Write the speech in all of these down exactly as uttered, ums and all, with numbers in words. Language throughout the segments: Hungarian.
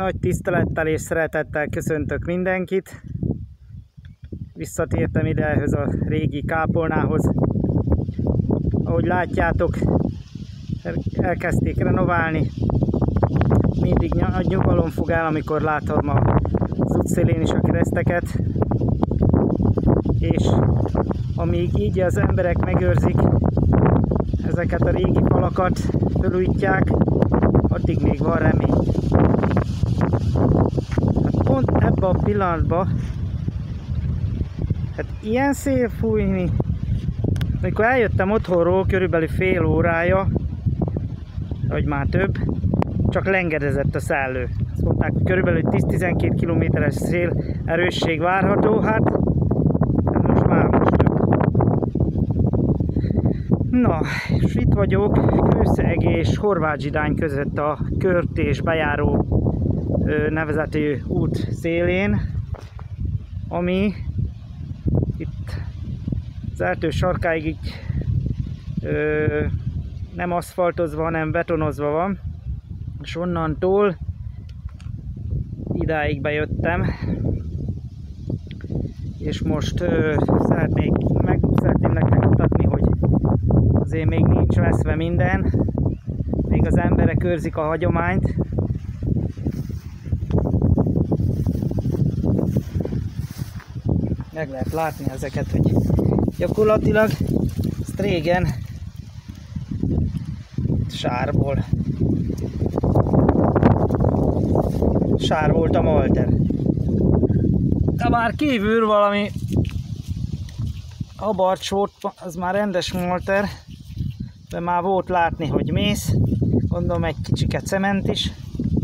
Nagy tisztelettel és szeretettel köszöntök mindenkit. Visszatértem idehez a régi kápolnához. Ahogy látjátok, elkezdték renoválni. Mindig nagy nyugalom fog el, amikor látom az útszélén is a kereszteket. És amíg így az emberek megőrzik ezeket a régi falakat, fölújítják, addig még van remény. Hát pont ebben a pillanatban, hát ilyen szél fújni, amikor eljöttem otthonról körülbelül fél órája, vagy már több, csak lengedezett a szellő. Azt mondták, hogy körülbelül tíz-tizenkét kilométeres szél erősség várható, hát most már most több. Na, és itt vagyok Kőszeg és Horváth-Zsidány között a Kört és bejáró nevezetű út szélén, ami itt az erdő sarkáig így ö, nem aszfaltozva, hanem betonozva van, és onnantól idáig bejöttem, és most ö, szeretnék, meg szeretném nektek mutatni, hogy azért még nincs veszve minden, még az emberek őrzik a hagyományt. Meg lehet látni ezeket, hogy gyakorlatilag ezt régen sárból sár volt a malter. De már kívül valami abarcs volt, az már rendes malter, de már volt látni, hogy mész. Gondolom egy kicsike cement is.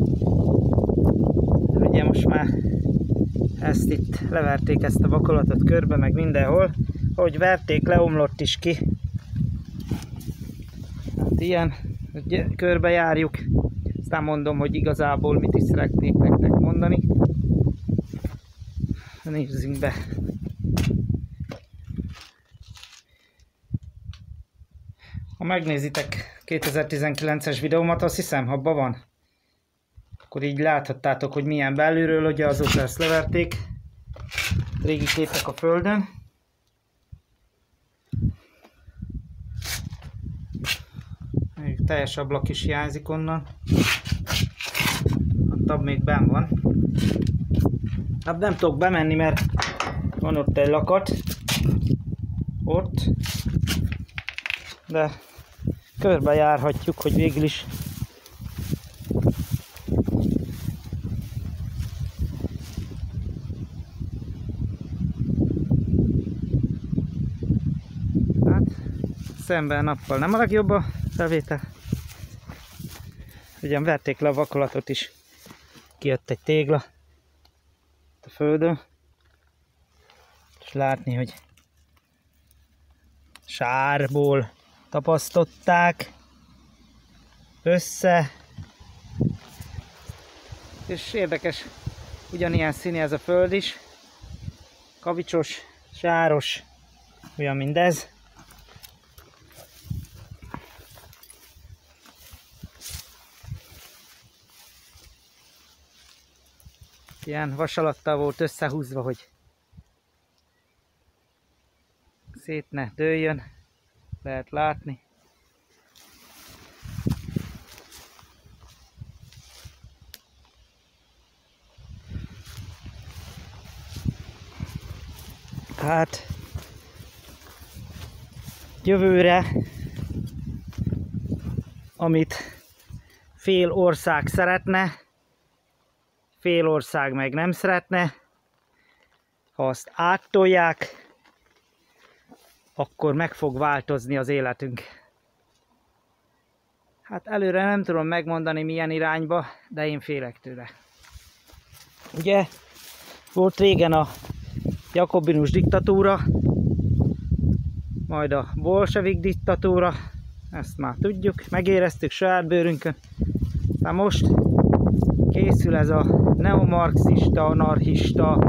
Ugye most már ezt itt leverték, ezt a vakolatot körbe, meg mindenhol. Ahogy verték, leomlott is ki. Hát ilyen, hogy körbe járjuk. Aztán mondom, hogy igazából mit is szeretnék nektek mondani. Nézzünk be. Ha megnézitek kétezer-tizenkilences videómat, azt hiszem, abban van. Akkor így láthattátok, hogy milyen belülről, ugye azóta ezt leverték. Régi képek a földön. Még teljes ablak is hiányzik onnan. A tab még benn van. Hát nem tudok bemenni, mert van ott egy lakat. Ott. De körbe járhatjuk, hogy végül is szemben nappal nem a legjobb a felvétel. Ugyan verték le a vakolatot is. Kijött egy tégla a földön. És látni, hogy sárból tapasztották össze. És érdekes, ugyanilyen színű ez a föld is. Kavicsos, sáros, olyan mindez. Ilyen vasalattal volt összehúzva, hogy szét ne dőljön, lehet látni. Hát jövőre, amit fél ország szeretne, fél ország meg nem szeretne, ha azt áttolják, akkor meg fog változni az életünk. Hát előre nem tudom megmondani milyen irányba, de én félek tőle. Ugye volt régen a jakobinus diktatúra, majd a bolsevik diktatúra, ezt már tudjuk, megéreztük saját bőrünkön. De most készül ez a neomarxista, anarchista,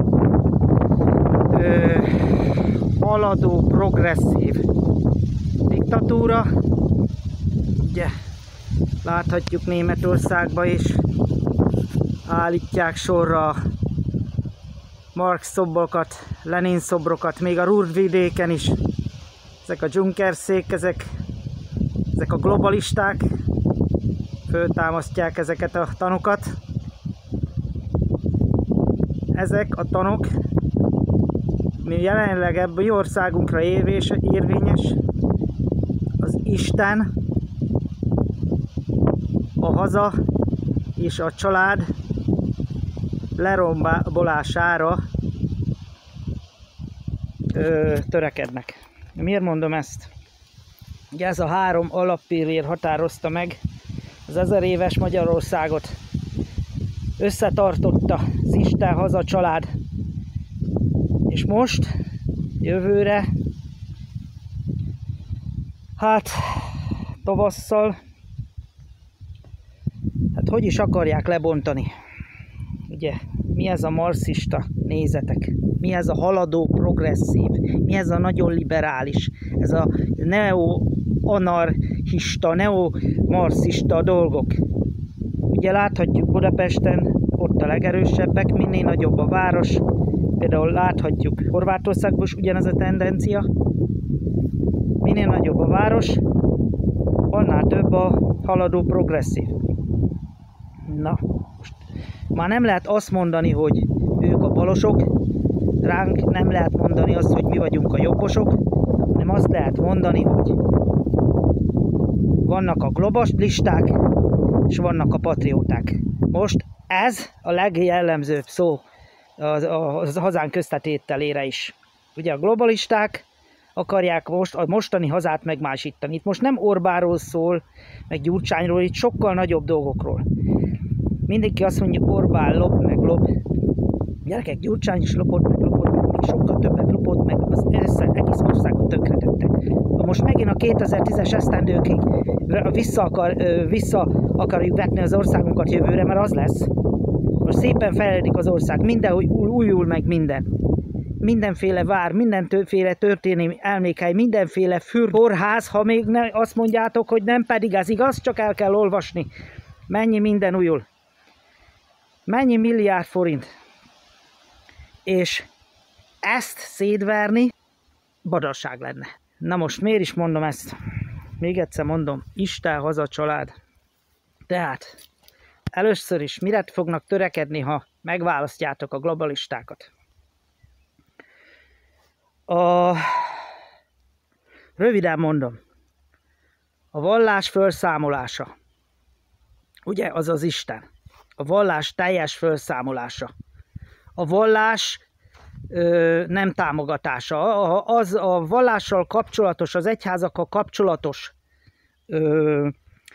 ö, haladó, progresszív diktatúra. Ugye láthatjuk Németországban is, állítják sorra Marx szobrokat, Lenin szobrokat, még a Ruhr-vidéken is. Ezek a dzsunkerszék, ezek, ezek a globalisták föltámasztják ezeket a tanokat. Ezek a tanok, mi jelenleg ebben a mi országunkra érvés, érvényes, az Isten, a haza és a család lerombolására ö, törekednek. Miért mondom ezt? Ugye ez a három alappillér határozta meg az ezer éves Magyarországot. Összetartotta az Isten, haza, család. És most, jövőre, hát tavasszal, hát hogy is akarják lebontani? Ugye, mi ez a marxista nézetek? Mi ez a haladó progresszív? Mi ez a nagyon liberális? Ez a neo-anarchista, neo-marxista dolgok. Ugye láthatjuk Budapesten, ott a legerősebbek, minél nagyobb a város. Például láthatjuk Horvátországban is ugyanez a tendencia. Minél nagyobb a város, annál több a haladó progresszív. Na, most már nem lehet azt mondani, hogy ők a balosok, ránk nem lehet mondani azt, hogy mi vagyunk a jobbosok, hanem azt lehet mondani, hogy vannak a globalisták, és vannak a patrióták. Most ez a legjellemzőbb szó az, az hazánk köztetételére is. Ugye a globalisták akarják most a mostani hazát megmásítani. Itt most nem Orbánról szól, meg Gyurcsányról, itt sokkal nagyobb dolgokról. Mindenki azt mondja, Orbán lop, meg lop. Gyerekek, Gyurcsány is lopott, meg lopott, meg még sokkal többet lopott, meg az egész országot tönkretette. Most megint a kétezer-tízes esztendőkig vissza, akar, vissza akarjuk vetni az országunkat jövőre, mert az lesz. Most szépen fejlődik az ország, mindenhogy újul meg minden. Mindenféle vár, mindenféle történelmi elmékhely, mindenféle fürkórház, ha még ne, azt mondjátok, hogy nem, pedig az igaz, csak el kell olvasni. Mennyi minden újul. Mennyi milliárd forint. És ezt szétverni badasság lenne. Na most miért is mondom ezt? Még egyszer mondom, Isten, haza, család. Tehát először is mire fognak törekedni, ha megválasztjátok a globalistákat? A... Röviden mondom, a vallás felszámolása. Ugye, az az Isten. A vallás teljes felszámolása. A vallás ö, nem támogatása. A, az a vallással kapcsolatos, az egyházakkal kapcsolatos ö,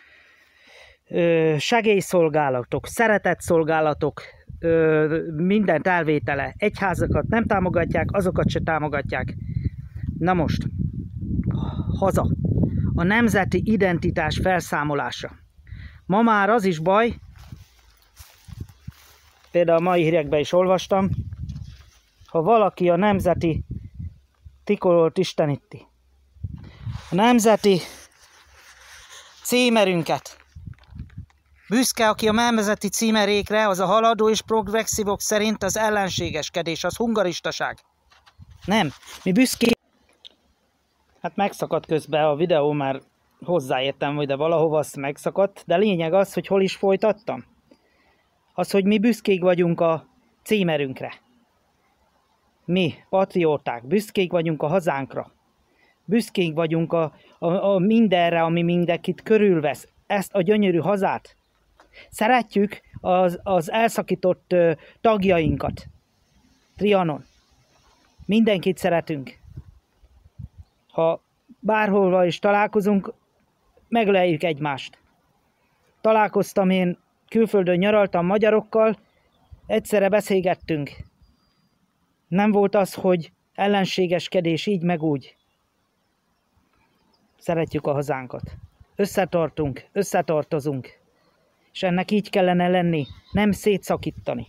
ö, segélyszolgálatok, szeretetszolgálatok, ö, mindent elvétele. Egyházakat nem támogatják, azokat se támogatják. Na most, haza. A nemzeti identitás felszámolása. Ma már az is baj, például a mai hírekben is olvastam, ha valaki a nemzeti trikolort isteníti, a nemzeti címerünket, büszke, aki a nemzeti címerékre, az a haladó és progresszívok szerint az ellenségeskedés, az hungaristaság. Nem, mi büszkék. Hát megszakadt közben a videó, már hozzáértem, hogy de valahova azt megszakadt, de lényeg az, hogy hol is folytattam. Az, hogy mi büszkék vagyunk a címerünkre. Mi, patrióták, büszkék vagyunk a hazánkra. Büszkék vagyunk a, a, a mindenre, ami mindenkit körülvesz. Ezt a gyönyörű hazát. Szeretjük az, az elszakított ö, tagjainkat. Trianon. Mindenkit szeretünk. Ha bárhol is találkozunk, megöleljük egymást. Találkoztam én, külföldön nyaraltam magyarokkal, egyszerre beszélgettünk. Nem volt az, hogy ellenségeskedés így meg úgy. Szeretjük a hazánkat. Összetartunk, összetartozunk. És ennek így kellene lenni, nem szétszakítani.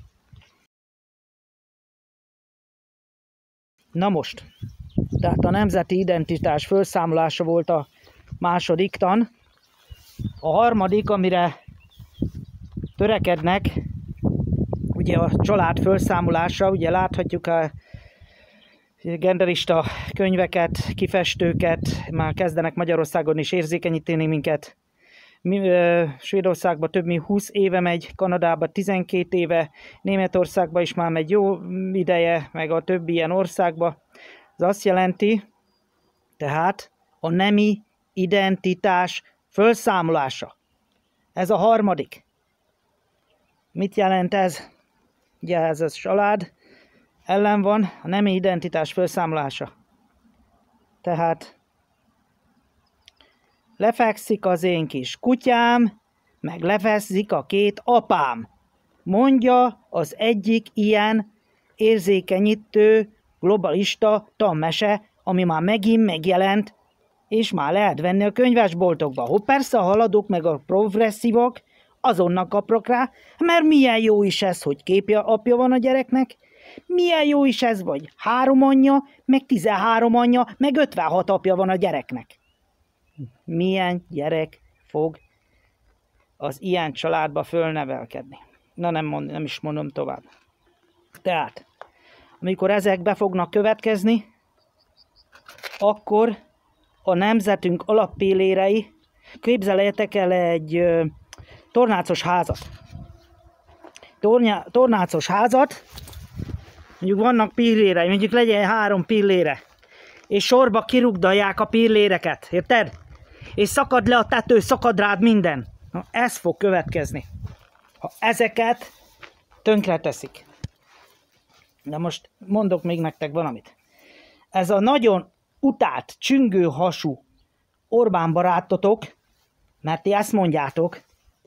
Na most, tehát a nemzeti identitás felszámolása volt a második tan. A harmadik, amire törekednek, ugye a család felszámolása, ugye láthatjuk a genderista könyveket, kifestőket, már kezdenek Magyarországon is érzékenyíteni minket. Svédországban több mint húsz éve megy, Kanadában tizenkét éve, Németországban is már megy jó ideje, meg a többi ilyen országban. Ez azt jelenti, tehát a nemi identitás felszámolása. Ez a harmadik. Mit jelent ez? Ugye ez a család ellen van, a nemi identitás felszámolása. Tehát lefekszik az én kis kutyám, meg lefekszik a két apám. Mondja az egyik ilyen érzékenyítő, globalista tanmese, ami már megint megjelent, és már lehet venni a könyvesboltokba. Hogy persze a haladók meg a progresszívok azonnal kapnak rá, mert milyen jó is ez, hogy képja apja van a gyereknek, milyen jó is ez, vagy három anyja, meg tizenhárom anyja, meg ötvenhat apja van a gyereknek. Milyen gyerek fog az ilyen családba fölnevelkedni? Na nem, mond, nem is mondom tovább. Tehát, amikor ezek be fognak következni, akkor a nemzetünk alappillérei, képzeljétek el egy ö, tornácos házat. Tornya, tornácos házat, mondjuk vannak pillérei, mondjuk legyen három pillére, és sorba kirugdalják a pilléreket, érted? És szakad le a tető, szakad rád minden. Na, ez fog következni, ha ezeket tönkre teszik. De most mondok még nektek valamit. Ez a nagyon utált, csüngő hasú Orbán barátotok, mert ti ezt mondjátok,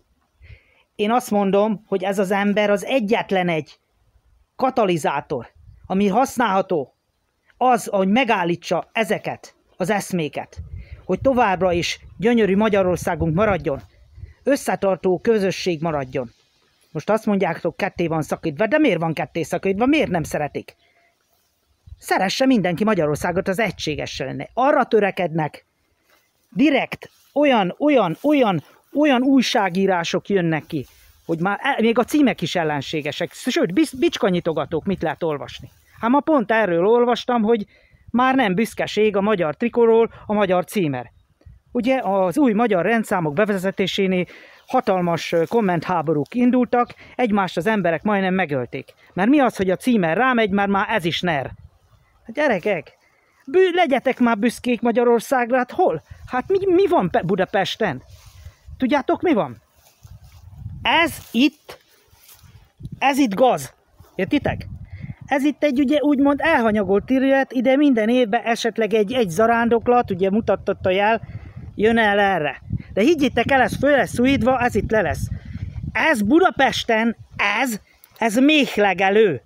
én azt mondom, hogy ez az ember az egyetlen egy katalizátor, ami használható, az, hogy megállítsa ezeket az eszméket, hogy továbbra is gyönyörű Magyarországunk maradjon, összetartó közösség maradjon. Most azt mondjátok, ketté van szakítva, de miért van ketté szakítva, miért nem szeretik? Szeresse mindenki Magyarországot, az egységes lenne. Arra törekednek, direkt olyan, olyan, olyan, olyan újságírások jönnek ki, hogy már el, még a címek is ellenségesek, sőt, bicskanyitogatók mit lehet olvasni. Hát ma pont erről olvastam, hogy már nem büszkeség a magyar trikóról a magyar címer. Ugye az új magyar rendszámok bevezetésénél hatalmas kommentháborúk indultak, egymást az emberek majdnem megölték. Mert mi az, hogy a címer rámegy, már már ez is ner. Hát gyerekek, bű, legyetek már büszkék Magyarországra, hát hol? Hát mi, mi van Budapesten? Tudjátok, mi van? Ez itt, ez itt gaz. Értitek? Ez itt egy ugye úgymond elhanyagolt terület, ide minden évben esetleg egy, egy zarándoklat, ugye mutatott a jel, jön el erre. De higgyétek el, ez föl lesz újítva, ez itt le lesz. Ez Budapesten, ez, ez méhlegelő.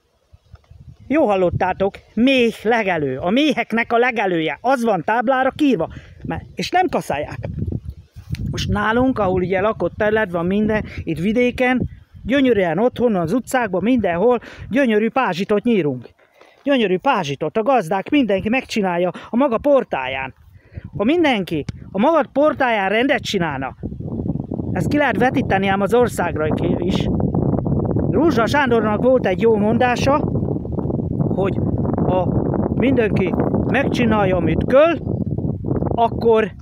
Jó hallottátok, méhlegelő. A méheknek a legelője. Az van táblára kiírva. És nem kaszálják. Most nálunk, ahol ugye lakott terület van minden, itt vidéken, gyönyörűen otthon, az utcákban, mindenhol, gyönyörű pázsitot nyírunk. Gyönyörű pázsitot. A gazdák, mindenki megcsinálja a maga portáján. Ha mindenki a maga portáján rendet csinálna, ezt ki lehet vetíteni ám az országra is. Rózsa Sándornak volt egy jó mondása, hogy ha mindenki megcsinálja, amit kell, akkor,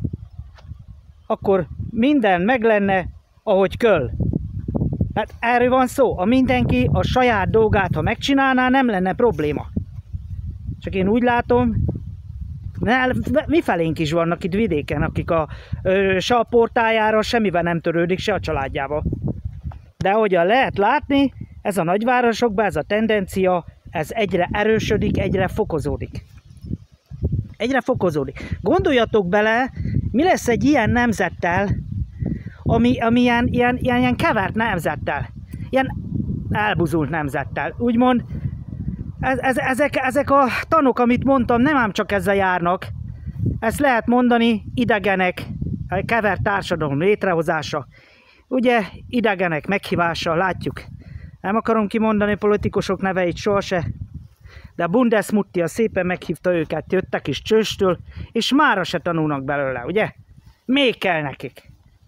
akkor minden meg lenne, ahogy kell. Hát erről van szó. A mindenki a saját dolgát, ha megcsinálná, nem lenne probléma. Csak én úgy látom, mi felénk is vannak itt vidéken, akik a, ö, se a portájára semmivel nem törődik, se a családjával. De ahogyan lehet látni, ez a nagyvárosokban, ez a tendencia, ez egyre erősödik, egyre fokozódik. Egyre fokozódik. Gondoljatok bele, mi lesz egy ilyen nemzettel, ami, ami ilyen, ilyen, ilyen, ilyen kevert nemzettel, ilyen elbuzult nemzettel. Úgymond, ez, ez, ezek, ezek a tanok, amit mondtam, nem ám csak ezzel járnak. Ezt lehet mondani, idegenek, kevert társadalom létrehozása. Ugye, idegenek meghívása, látjuk. Nem akarom kimondani politikusok neveit sohasem, de a Bundesmutti szépen meghívta őket, jöttek is csőstől, és mára se tanulnak belőle, ugye? Még kell nekik.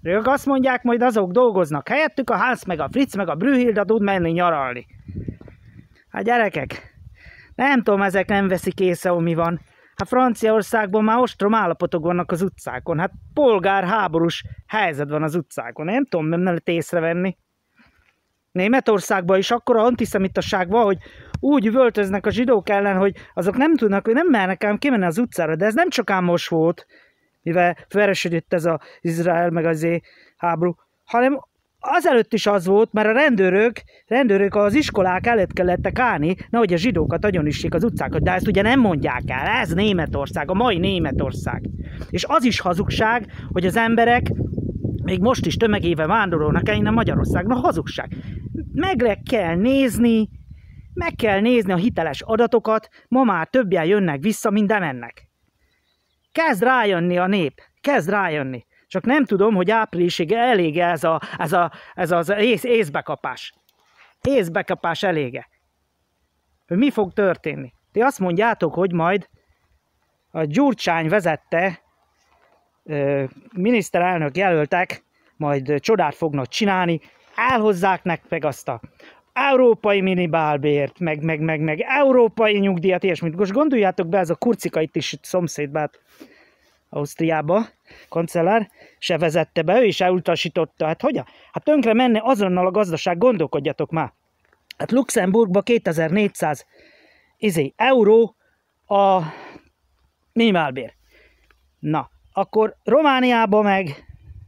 Ők azt mondják, majd azok dolgoznak helyettük, a Hans, meg a Fritz, meg a Brühilda tud menni nyaralni. Hát gyerekek, nem tudom, ezek nem veszik észre, hogy mi van. Hát Franciaországban már ostrom állapotok vannak az utcákon. Hát polgárháborús helyzet van az utcákon. Nem tudom, nem lehet észrevenni. Németországban is akkora antiszemitaság van, hogy úgy üvöltöznek a zsidók ellen, hogy azok nem tudnak, nem mernek ám kimenni az utcára. De ez nem csak ám most volt, mivel felesődött ez az Izrael meg az háború, hanem azelőtt is az volt, mert a rendőrök, rendőrök az iskolák előtt kellettek állni, nehogy a zsidókat agyonissék az utcákat, de ezt ugye nem mondják el, ez Németország, a mai Németország. És az is hazugság, hogy az emberek még most is tömegével vándorolnak el innen Magyarországon, hazugság. Meg kell nézni, meg kell nézni a hiteles adatokat, ma már többjen jönnek vissza, mint mennek. Kezd rájönni a nép, kezd rájönni. Csak nem tudom, hogy áprilisig elég ez, a, ez, a, ez az ész, észbekapás. Észbekapás elége. Hogy mi fog történni? Ti azt mondjátok, hogy majd a Gyurcsány vezette ö, miniszterelnök jelöltek, majd csodát fognak csinálni, elhozzák nektek azt a európai minimálbért, meg, meg, meg, meg európai nyugdíjat, ilyesmit. Most gondoljátok be, ez a Kurcika itt is szomszédban, Ausztriába, kancellár, se vezette be, ő is elutasította. Hát hogyan? Hát tönkre menne azonnal a gazdaság, gondolkodjatok már. Hát Luxemburgban kétezer-négyszáz izé, euró a minimálbér. Na, akkor Romániában meg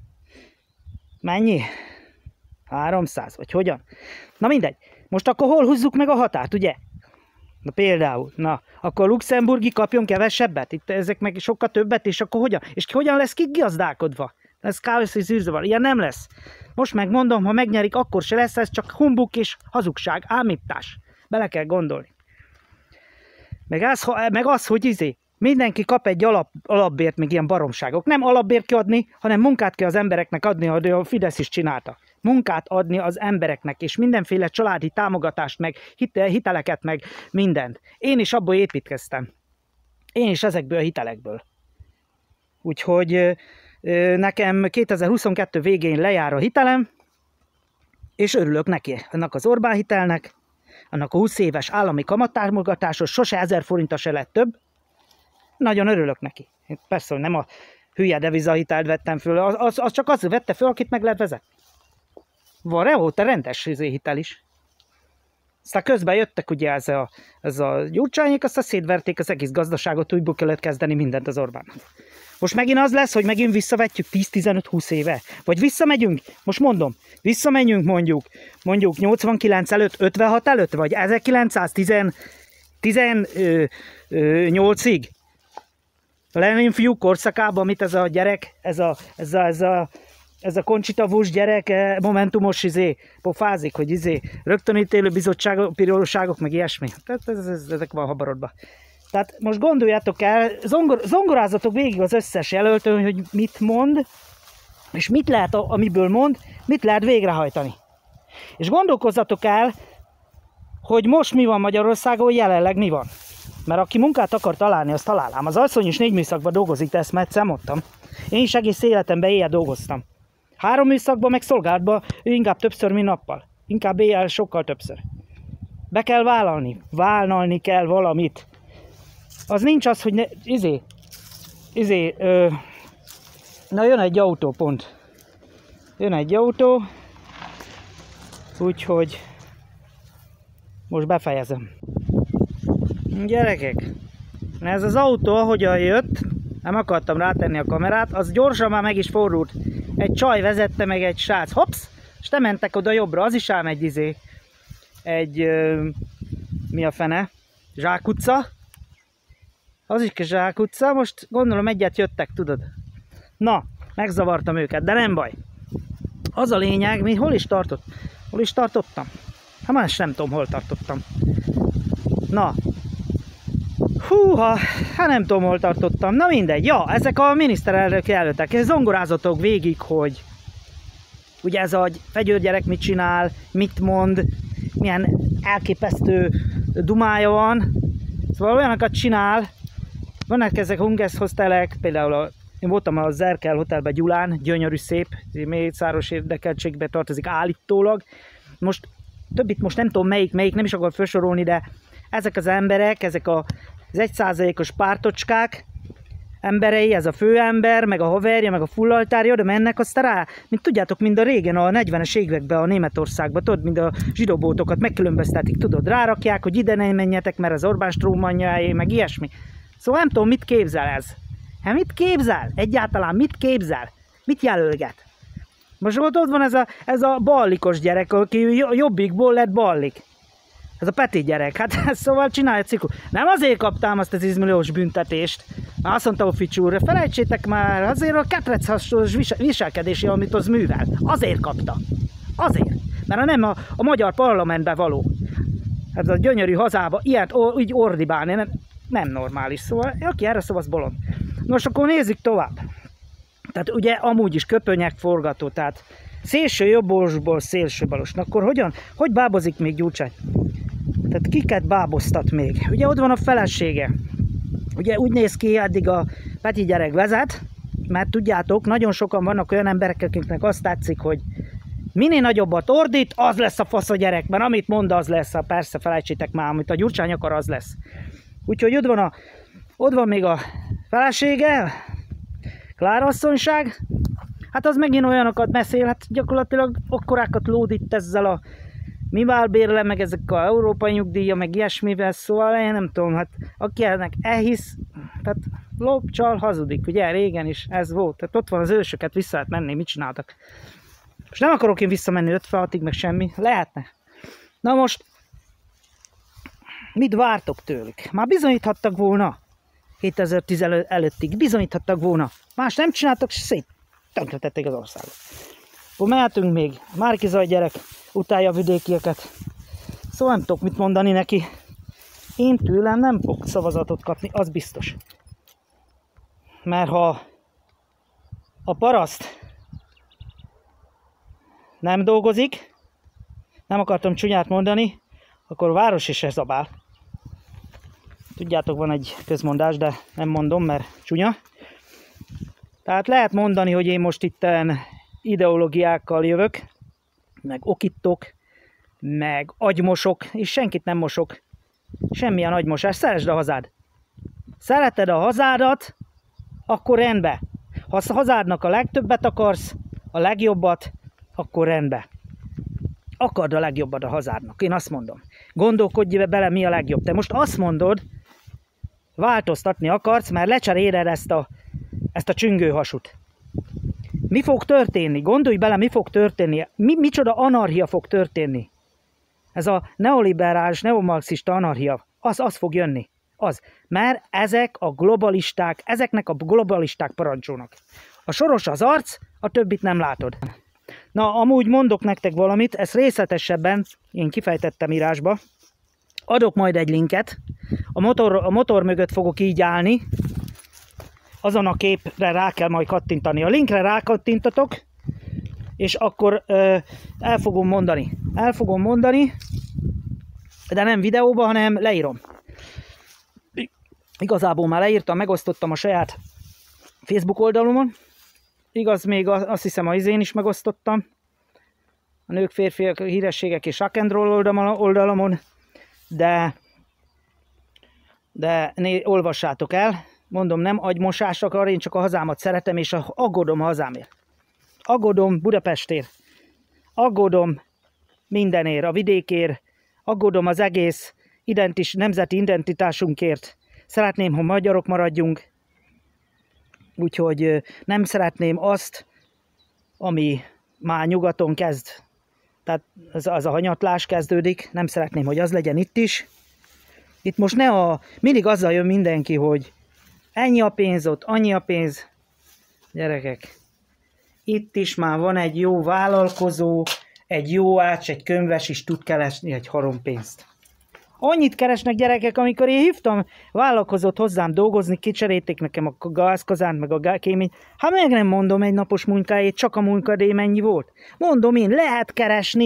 mennyi? háromszáz, vagy hogyan? Na mindegy. Most akkor hol húzzuk meg a határt, ugye? Na például, na, akkor a luxemburgi kapjon kevesebbet, itt ezek meg sokkal többet, és akkor hogyan? És ki hogyan lesz kigazdálkodva? Ez káoszi zűrzavar, ilyen nem lesz. Most megmondom, ha megnyerik, akkor se lesz, ez csak humbuk és hazugság, ámítás. Bele kell gondolni. Meg az, meg az hogy izé, mindenki kap egy alap, alapbért, meg ilyen baromságok. Nem alapbért kell adni, hanem munkát kell az embereknek adni, ahogy a Fidesz is csinálta. Munkát adni az embereknek, és mindenféle családi támogatást, meg hiteleket, meg mindent. Én is abból építkeztem. Én is ezekből a hitelekből. Úgyhogy nekem kétezer-huszonkettő végén lejár a hitelem, és örülök neki, annak az Orbán hitelnek, annak a húsz éves állami kamattámogatásos, sose ezer forinta se lett több. Nagyon örülök neki. Persze, hogy nem a hülye devizahitelt vettem föl, az, az, az csak az vette föl, akit meg lehet vezetni. Van rehóta rendes hitel is. Aztán közben jöttek ugye ez a, ez a Gyurcsányék, aztán szétverték az egész gazdaságot, újból kellett kezdeni mindent az Orbánnak. Most megint az lesz, hogy megint visszavetjük tíz-tizenöt-húsz éve. Vagy visszamegyünk, most mondom, visszamegyünk mondjuk, mondjuk nyolcvankilenc előtt, ötvenhat előtt, vagy ezerkilencszáztizennyolcig. Lenin fiú korszakában, amit ez a gyerek, ez a, ez a, ez a Ez a Conchita Wurst gyerek momentumos izé, pofázik, hogy izé, rögtön ítélő bizottságok, bíróságok, meg ilyesmi. Tehát ez, ez, ezek van habarodban. Tehát most gondoljátok el, zongor, zongorázatok végig az összes jelöltön, hogy mit mond, és mit lehet, amiből mond, mit lehet végrehajtani. És gondolkozzatok el, hogy most mi van Magyarországon, jelenleg mi van. Mert aki munkát akar találni, azt találám. Az asszony is négy műszakban dolgozik, ezt már egyszer mondtam. Én is egész életemben éjjel dolgoztam. Három műszakban, meg szolgálatban inkább többször, mint nappal. Inkább éjjel sokkal többször. Be kell vállalni. Vállalni kell valamit. Az nincs az, hogy ne, izé, izé, ö, na jön egy autó, pont. Jön egy autó, úgyhogy most befejezem. Gyerekek, ez az autó, ahogyan jött, nem akartam rátenni a kamerát, az gyorsan már meg is fordult. Egy csaj vezette meg egy srác, hopsz, és te mentek oda jobbra, az is ám egy izé, egy, ö, mi a fene, zsákutca. Az is zsákutca, most gondolom egyet jöttek, tudod. Na, megzavartam őket, de nem baj. Az a lényeg, mi hol is tartott? Hol is tartottam? Hát más nem tudom, hol tartottam. Na. Húha, hát nem tudom, hol tartottam. Na mindegy, ja, ezek a miniszterelnök jelöltek. Zongorázatok végig, hogy ugye ez a fegyőrgyerek mit csinál, mit mond, milyen elképesztő dumája van. Szóval olyanokat csinál, vannak ezek hungerhostelek, például a Én voltam az Zerkel Hotelben Gyulán, gyönyörű szép, Mészáros érdekeltségbe tartozik állítólag. Most többit most nem tudom melyik, melyik, nem is akar felsorolni, de ezek az emberek, ezek az egy százalékos pártocskák, emberei, ez a főember, meg a haverja, meg a fullaltárja, de mennek aztán rá, mint tudjátok, mind a régen, a negyvenes években a Németországban, tudod, mind a zsidóbótokat megkülönböztetik, tudod, rárakják, hogy ide ne menjetek, mert az Orbán strómanjáé, meg ilyesmi. Szóval nem tudom, mit képzel ez. Hát mit képzel? Egyáltalán mit képzel? Mit jelölget? Most ott, ott van ez a, ez a ballikos gyerek, aki jobbikból lett ballik. Ez a Peti gyerek, hát szóval csinálja ciklu. Nem azért kaptam azt az tíz milliós büntetést. Már azt mondta a Fics úr, felejtsétek már, azért a ketrecas viselkedési, amit az művel. Azért kapta. Azért. Mert nem a, a magyar parlamentben való. Ez a gyönyörű hazába ilyet úgy ordibálni, nem, nem normális. Szóval, aki erre szó, az bolond. Nos, akkor nézzük tovább. Tehát ugye amúgy is köpönyek forgató, tehát szélső jobbolosból szélső balos. Na akkor hogyan, hogy bábozik még Gyurcsány? Tehát kiket báboztat még? Ugye ott van a felesége. Ugye úgy néz ki, eddig a Peti gyerek vezet, mert tudjátok, nagyon sokan vannak olyan emberek, akiknek azt tetszik, hogy minél nagyobbat ordít, az lesz a fasz a gyerek, mert amit mond, az lesz, persze felejtsétek már, amit a Gyurcsány akar, az lesz. Úgyhogy ott van, a, ott van még a felesége, Klárasszonyság, hát az megint olyanokat beszél, hát gyakorlatilag akkorákat lódít ezzel a minimálbérle, meg ezek a európai nyugdíja, meg ilyesmivel, szóval én nem tudom, hát aki ennek elhisz, tehát lop, csal, hazudik, ugye régen is ez volt, tehát ott van az ősöket, vissza lehet menni, mit csináltak. És nem akarok én visszamenni ötvenhatig, meg semmi, lehetne. Na most, mit vártok tőlük? Már bizonyíthattak volna, kétezer-tizenöt előttig bizonyíthattak volna, más nem csináltak, szét tönkretették az országot. Akkor mehetünk még, Márki-Zay gyerek utálja a vidékieket. Szóval nem tudok mit mondani neki. Én tőlem nem fog szavazatot kapni, az biztos. Mert ha a paraszt nem dolgozik, nem akartam csúnyát mondani, akkor a város is zabál. Tudjátok, van egy közmondás, de nem mondom, mert csúnya. Tehát lehet mondani, hogy én most itten ideológiákkal jövök, meg okítok, meg agymosok, és senkit nem mosok. Semmilyen agymosás. Szeresd a hazád. Szereted a hazádat, akkor rendben. Ha a hazádnak a legtöbbet akarsz, a legjobbat, akkor rendben. Akard a legjobbat a hazádnak. Én azt mondom. Gondolkodj bele, mi a legjobb. Te most azt mondod, változtatni akarsz, mert lecseréled ezt a, ezt a csüngőhasut. Mi fog történni? Gondolj bele, mi fog történni? Mi, micsoda anarchia fog történni? Ez a neoliberális, neomarxista anarchia, az, az fog jönni. Az. Mert ezek a globalisták, ezeknek a globalisták parancsolnak. A Soros az arc, a többit nem látod. Na, amúgy mondok nektek valamit, ezt részletesebben én kifejtettem írásba. Adok majd egy linket, a motor, a motor mögött fogok így állni, azon a képre rá kell majd kattintani. A linkre rákattintatok, és akkor ö, el fogom mondani. El fogom mondani, de nem videóban, hanem leírom. Igazából már leírtam, megosztottam a saját Facebook oldalomon. Igaz, még azt hiszem, az én is megosztottam. A nők, férfiak, hírességek és rock and roll oldalomon. De, de né, olvassátok el. Mondom, nem agymosás akar, én csak a hazámat szeretem, és aggódom a hazámért. Aggódom Budapestért. Aggódom mindenért, a vidékért. Aggódom az egész identis, nemzeti identitásunkért. Szeretném, ha magyarok maradjunk. Úgyhogy nem szeretném azt, ami már nyugaton kezd. Tehát az, az a hanyatlás kezdődik. Nem szeretném, hogy az legyen itt is. Itt most ne a... Mindig azzal jön mindenki, hogy ennyi a pénz ott, annyi a pénz. Gyerekek, itt is már van egy jó vállalkozó, egy jó ács, egy könyves is tud keresni egy harompénzt. Annyit keresnek gyerekek, amikor én hívtam vállalkozót hozzám dolgozni, kicserélték nekem a gázkazánt, meg a kéményt. Hát meg nem mondom egy napos munkáját, csak a munkadíj mennyi volt. Mondom én, lehet keresni.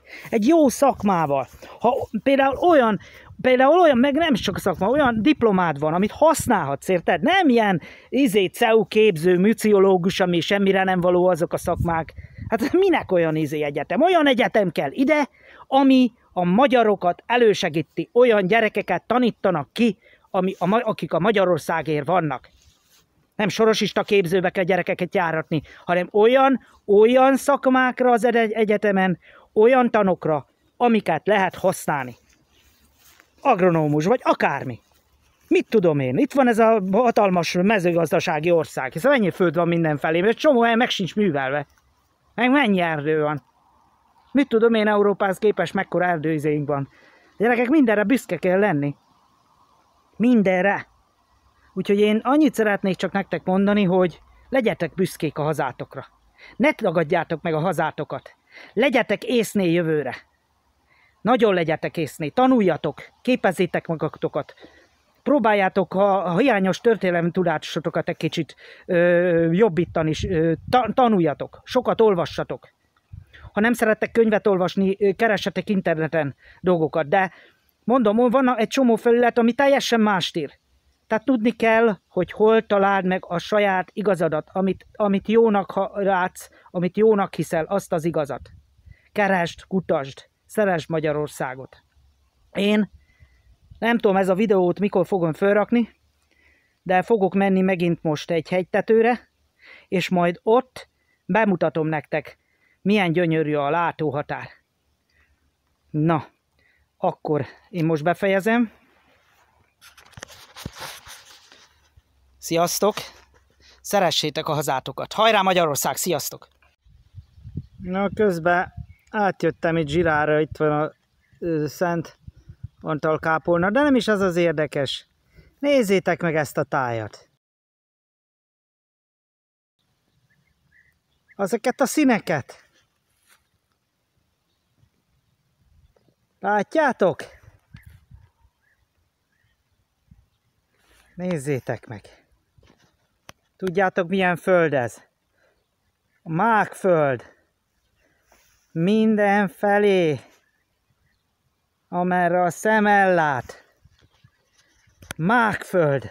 Egy jó szakmával. Ha például olyan, például olyan, meg nem csak szakma, olyan diplomád van, amit használhatsz, érted? Nem ilyen izé, cé e u képző, műciológus, ami semmire nem való azok a szakmák. Hát minek olyan izé egyetem? Olyan egyetem kell ide, ami a magyarokat elősegíti, olyan gyerekeket tanítanak ki, ami a, akik a Magyarországért vannak. Nem sorosista képzőbe kell gyerekeket járatni, hanem olyan, olyan szakmákra az egyetemen, olyan tanokra, amiket lehet használni. Agronómus, vagy akármi. Mit tudom én? Itt van ez a hatalmas mezőgazdasági ország, hiszen mennyi föld van mindenfelé, mert csomó helyen meg sincs művelve. Meg mennyi erdő van. Mit tudom én, Európához képest mekkora erdőizéink van. Gyerekek, mindenre büszke kell lenni. Mindenre. Úgyhogy én annyit szeretnék csak nektek mondani, hogy legyetek büszkék a hazátokra. Ne tagadjátok meg a hazátokat. Legyetek észné jövőre. Nagyon legyetek észné. Tanuljatok, képezzétek magatokat. Próbáljátok a, a hiányos történelmi tudásotokat egy kicsit ö, jobbítani, ö, ta, tanuljatok. Sokat olvassatok. Ha nem szerettek könyvet olvasni, keressetek interneten dolgokat. De mondom, van egy csomó felület, ami teljesen mást ír. Tehát tudni kell, hogy hol találd meg a saját igazadat, amit, amit jónak látsz, amit jónak hiszel, azt az igazat. Keresd, kutasd, szeresd Magyarországot. Én nem tudom, ez a videót mikor fogom felrakni, de fogok menni megint most egy hegytetőre, és majd ott bemutatom nektek, milyen gyönyörű a látóhatár. Na, akkor én most befejezem. Sziasztok! Szeressétek a hazátokat! Hajrá Magyarország! Sziasztok! Na, közben átjöttem itt Zsirára, itt van a ö, Szent Antal kápolna, de nem is az az érdekes. Nézzétek meg ezt a tájat! Ezeket a színeket! Látjátok? Nézzétek meg! Tudjátok, milyen föld ez? A mákföld. Mindenfelé, amerre a szem ellát. Mákföld.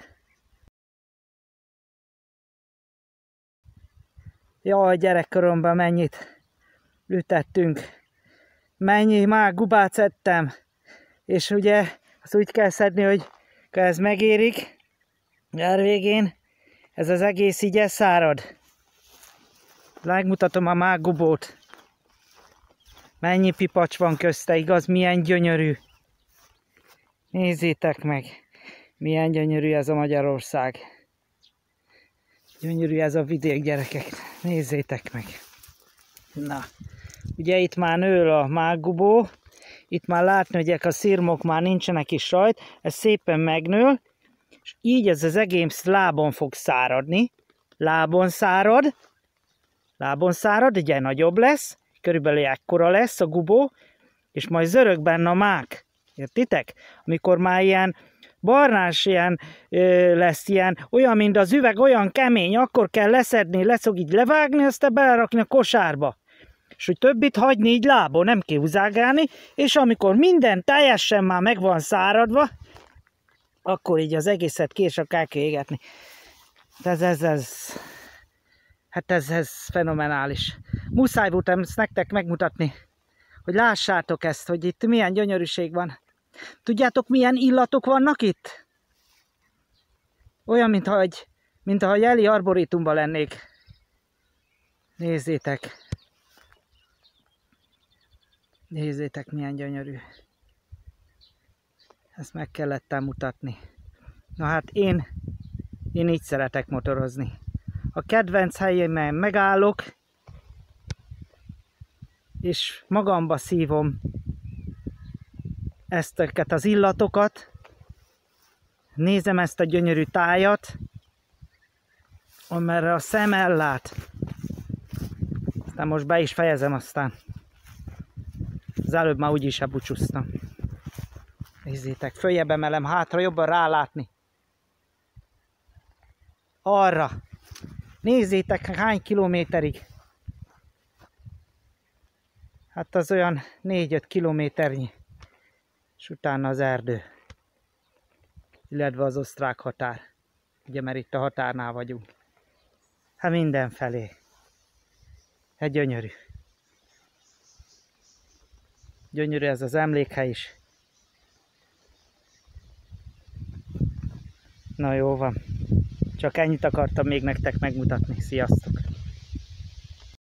Jaj, gyerekkoromban mennyit ütettünk. Mennyi mákgubát szedtem. És ugye, azt úgy kell szedni, hogy ez megérik. Nyár végén ez az egész így elszárad. Megmutatom a mákgubót. Mennyi pipacs van közte, igaz? Milyen gyönyörű. Nézzétek meg, milyen gyönyörű ez a Magyarország. Gyönyörű ez a vidék, gyerekek. Nézzétek meg. Na, ugye itt már nő a mákgubó. Itt már látni, hogy a szirmok már nincsenek is rajt. Ez szépen megnő. És így ez az egész lábon fog száradni. Lábon szárad. Lábon szárad, ugye nagyobb lesz. Körülbelül ekkora lesz a gubó. És majd zörög benne a mák. Értitek? Amikor már ilyen barnás ilyen ö, lesz ilyen, olyan, mint az üveg, olyan kemény, akkor kell leszedni, leszog így levágni, aztán belerakni a kosárba. És hogy többit hagyni így lábon, nem kell húzágálni, és amikor minden teljesen már meg van száradva, akkor így az egészet később kell égetni. Ez, ez, ez, hát ez, ez fenomenális. Muszáj voltam ezt nektek megmutatni, hogy lássátok ezt, hogy itt milyen gyönyörűség van. Tudjátok, milyen illatok vannak itt? Olyan, mintha egy, mintha egy Eli arborétumban lennék. Nézzétek. Nézzétek, milyen gyönyörű. Ezt meg kellett mutatni. Na hát én, én így szeretek motorozni. A kedvenc helyemen megállok, és magamba szívom ezteket az illatokat, nézem ezt a gyönyörű tájat, amerre a szem ellát. Aztán most be is fejezem, aztán az előbb már úgyis elbúcsúztam. Nézzétek, följebb emelem, hátra jobban rálátni. Arra. Nézzétek, hány kilométerig. Hát az olyan négy-öt kilométernyi, és utána az erdő, illetve az osztrák határ. Ugye, mert itt a határnál vagyunk. Hát mindenfelé. Hát gyönyörű. Gyönyörű ez az emlékhely is. Na jó van. Csak ennyit akartam még nektek megmutatni. Sziasztok!